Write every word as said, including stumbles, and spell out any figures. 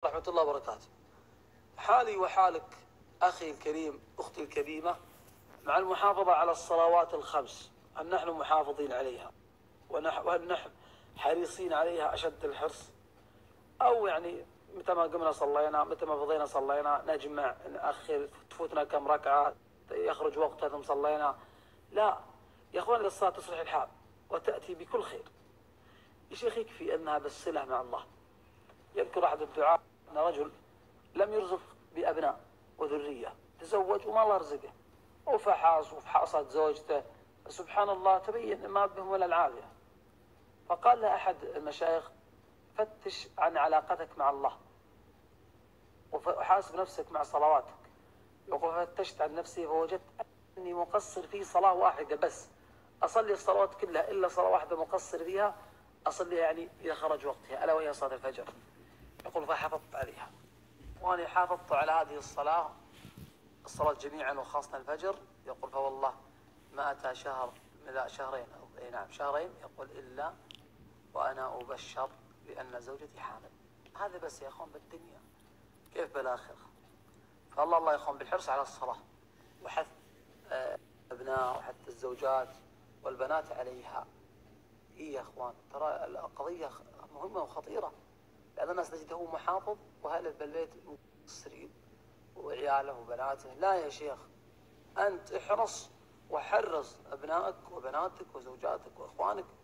ورحمة الله وبركاته. حالي وحالك أخي الكريم، أختي الكريمة، مع المحافظة على الصلوات الخمس، هل نحن محافظين عليها؟ وهل نحن حريصين عليها أشد الحرص؟ أو يعني متى ما قمنا صلينا، متى ما فضينا صلينا، نجمع نأخر، تفوتنا كم ركعة، يخرج وقتها ثم صلينا؟ لا يا أخوان، الصلاة تصلح الحال وتأتي بكل خير. يا شيخ يكفي أنها بالصلة مع الله. يذكر أحد الدعاء أن رجل لم يرزق بأبناء وذرية، تزوج وما الله رزقه، وفحص وفحصت زوجته، سبحان الله تبين ما بهم ولا العافية. فقال له أحد المشايخ: فتش عن علاقتك مع الله وحاسب نفسك مع صلواتك. يقول: فتشت عن نفسي فوجدت أني مقصر في صلاة واحدة بس، أصلي الصلوات كلها إلا صلاة واحدة مقصر فيها، أصليها يعني إذا خرج وقتها، ألا وهي صلاة الفجر. يقول: فحافظت عليها، وأنا حافظت على هذه الصلاة الصلاة جميعا وخاصة الفجر. يقول: فوالله ما أتى شهر، لا شهرين، أي نعم شهرين، يقول إلا وأنا أبشر بأن زوجتي حامل. هذا بس يا أخوان بالدنيا، كيف بالآخرة؟ فالله الله يا أخوان بالحرص على الصلاة وحث أبناء وحث الزوجات والبنات عليها. إيه يا أخوان، ترى القضية مهمة وخطيرة، لأن الناس تجده محافظ وهل بالبيت مقصرين وعياله وبناته. لا يا شيخ، أنت احرص وحرص أبنائك وبناتك وزوجاتك وإخوانك